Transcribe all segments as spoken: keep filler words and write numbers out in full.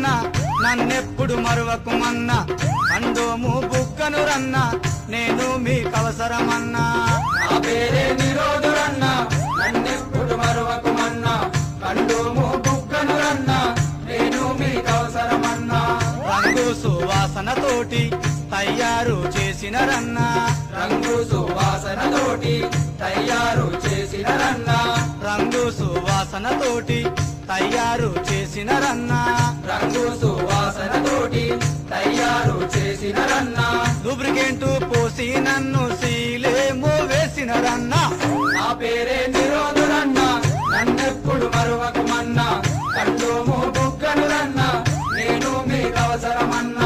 నిరోధురన్నా నన్నెప్పుడు మరువకుమన్నా కండోము బుగ్గను రన్నా నేను మీకవసరమన్నా నా పేరే నిరోధురన్నా నన్నెప్పుడు మరువకుమన్నా కండోము బుగ్గను రన్నా నేను మీకవసరమన్నా రంగు సువాసనతోటి తయారు చేసిన రన్నా రంగు సువాసనతోటి తయారు చేసిన రన్నా రంగు సువాసనతోటి తయారు చేసిన రన్నా రంగు సువాసనతోటి తయారు చేసిన రన్నా లూబ్రికెంట్ పోసి నన్ను సీలేమో వేసిన రన్నా నా పేరే నిరోధురన్నా నన్నెప్పుడు మరువకుమన్నా కండోము బుగ్గను రన్నా నేను మీకవసరమన్నా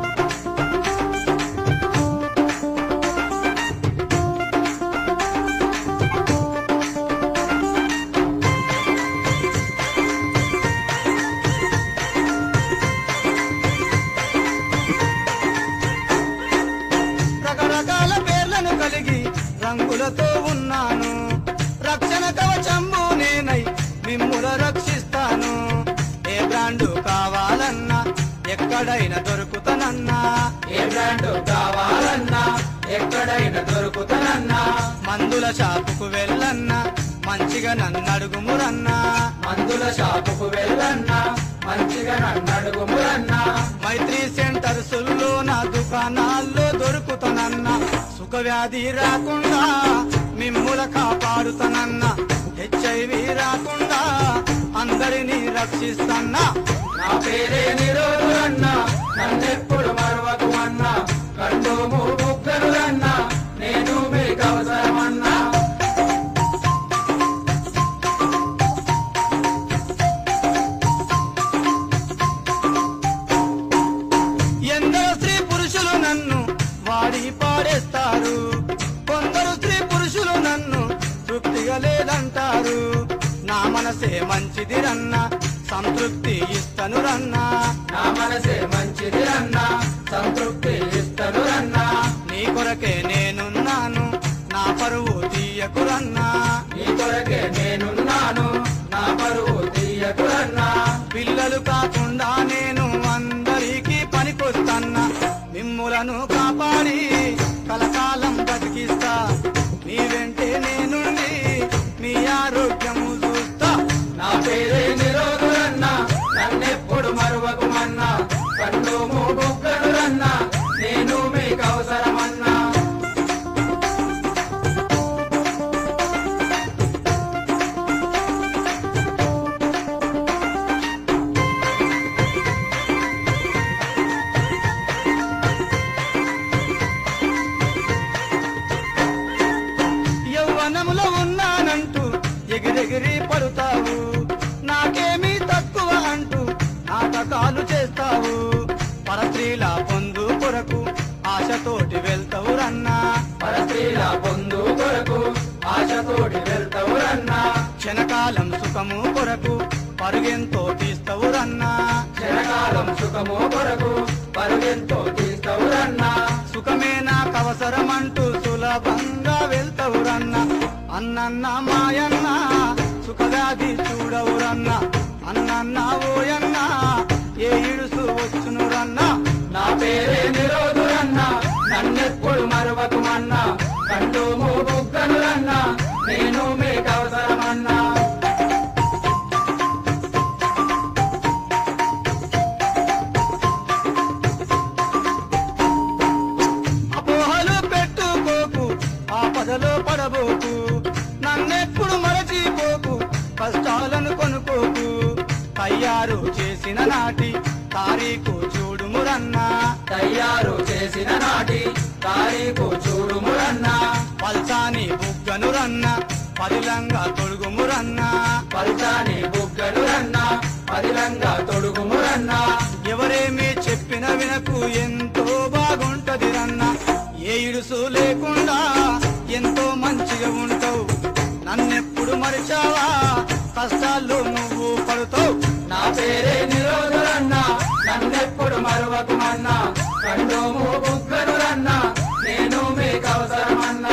రకరకాల పేర్లను కలిగి రంగులతో ఉన్నాను రక్షణ కవచంబు నేనై మిమ్ముల రక్షిస్తాను ఏ బ్రాండు కావాలన్నా ఎక్కడైనా దొరుకుతానన్నా ఏ బ్రాండు కావాలన్నా ఎక్కడైనా దొరుకుతానన్నా మందుల షాపుకు వెళ్ళన్నా మంచిగా నన్ను అడుగుమురన్నా మందుల షాపుకు వెళ్ళన్నా మంచిగా నన్ను అడుగుమురన్నా మైత్రి సెంటర్సుల్లో నా దుకాణాల్లో దొరుకుతానన్నా సుఖవ్యాధి రాకుండా మిమ్ముల కాపాడుతానన్నా హెచ్ఐవి రాకుండా అందరినీ రక్షిస్తాన్నా నా పేరే నిరోధురన్నా నన్నెప్పుడు మరువకుమన్నా కండోము బుగ్గను రన్నా నేను మీకవసరమన్నా ఎందరో స్త్రీ పురుషులు నన్ను వాడి పాడేస్తారు కొందరు స్త్రీ పురుషులు నన్ను తృప్తిగా లేదంటారు నా మనసే మంచిది రన్నా సంతృప్తి ఇస్తను రన్నా నా మనసే మంచిది రన్నా సంతృప్తి ఇస్తను రన్నా నీ కొరకే నేనున్నాను నా పరువు తీయకు రన్నా నీ కొరకే నేనున్నాను నా పరువు తీయకు రన్నా పిల్లలు కాకుండా నేను అందరికీ పనికొస్తన్నా మిమ్ములను కాపాడి కలకాలం బతికిస్తా మీ వెంటే నేనుండి మీ ఆరోగ్యము చూస్తా నా పేరే నిరోధురన్నా నన్నెప్పుడు మరువకుమన్నా కండోము బుగ్గను రన్నా నేను మీకవసరమన్నా యవ్వనములో ఉన్నానంటూ ఎగిరెగిరి పడుతావు నాకేమీ తక్కువ అంటూ నాటకాలు చేస్తావు పరస్త్రీల పొందు కొరకు ఆశతోటి వెళ్తావు రన్నా పరస్త్రీల పొందు కొరకు ఆశతోటి వెళ్తావు రన్నా క్షణకాలం సుఖము కొరకు పరుగెంతో తీస్తావు రన్నా క్షణకాలం సుఖము కొరకు పరుగెంతో తీస్తావు రన్నా సుఖమే నాకవసరమంటూ సులభంగా వెళ్తావు రన్నా అన్నన్న మాయన్న సుఖవ్యాధి చూడవు రన్నా అన్నన్న ఓయన్నా ఏ ఇడుసు వచ్చును రన్నా నా పేరే నిరోధురన్నా నన్నెప్పుడు మరువకుమన్నా కండోము బుగ్గను రన్నా నేను మీకవసరమన్నా అపోహలు పెట్టుకోకు ఆపదలో పడబోకు నన్నెప్పుడు మరచిపోకు కష్టాలను కొనుకోకు తయారు చేసిన నాటి తారీఖు చూడుమురన్నా తయారు చేసిన నాటి తారీఖు చూడుమురన్నా పల్సాని బుగ్గను రన్నా పదిలంగా తొడుగుమురన్నా పల్చాని బుగ్గను రన్నా పదిలంగా తొడుగుమురన్నా ఎవరేమీ చెప్పిన వినకు ఎంతో బాగుంటది రన్నా ఏ ఇడుసు లేకుండా ఎంతో మంచిగా ఉంటావు నన్నెప్పుడు మరిచావా కష్టాల్లో నువ్వు పడుతావు నా పేరే నిరోధురన్నా నన్నెప్పుడు మరువకుమన్నా కండోము బుగ్గను రన్నా నేను మీకవసరమన్నా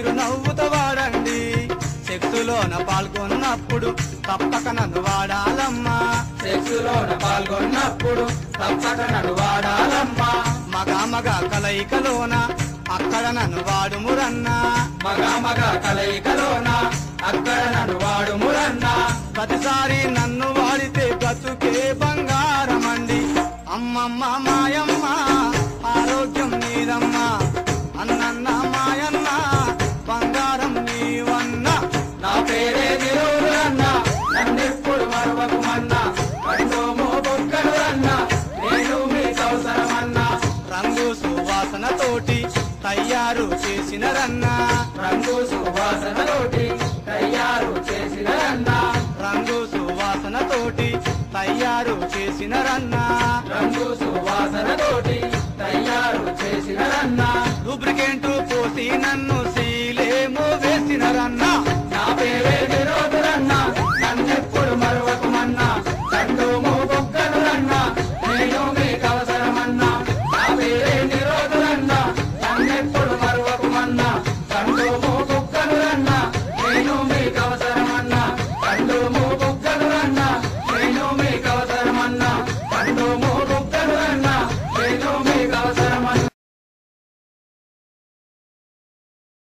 చిరునవ్వుతో వాడండి సెక్సులోన పాల్గొన్నప్పుడు తప్పక నన్ను వాడాలమ్మా సెక్సులోన పాల్గొన్నప్పుడు తప్పక నన్ను వాడాలమ్మా మగ మగ కలయికలోన అక్కడ నన్ను వాడుమురన్నా మగ మగ కలయికలోన అక్కడ నన్ను వాడుమురన్నా ప్రతిసారి నన్ను వాడితే బ్రతుకే బంగారమండి అమ్మమ్మ మాయమ్మ ఆరోగ్యం నీదమ్మా అన్నన్న మాయన్న బంగారం నీవన్నా నా పేరే నిలువురన్నా నన్నెప్పుడు మరవకుమన్నా కండోమో బొక్కలు అన్నా నేను మీకు అవసరమన్నా రంగు సువాసనతోటి తయారు చేసిన రన్నా రంగు సువాసనతోటి తయారు చేసిన రన్నా రంగు సువాసనతోటి తయారు చేసిన రన్నా రంగు సువాసనతోటి తయారు చేసిన రన్నా లూబ్రికెంట్ పోసి నన్ను సీలేమో వేసిన రన్నా నా పేరే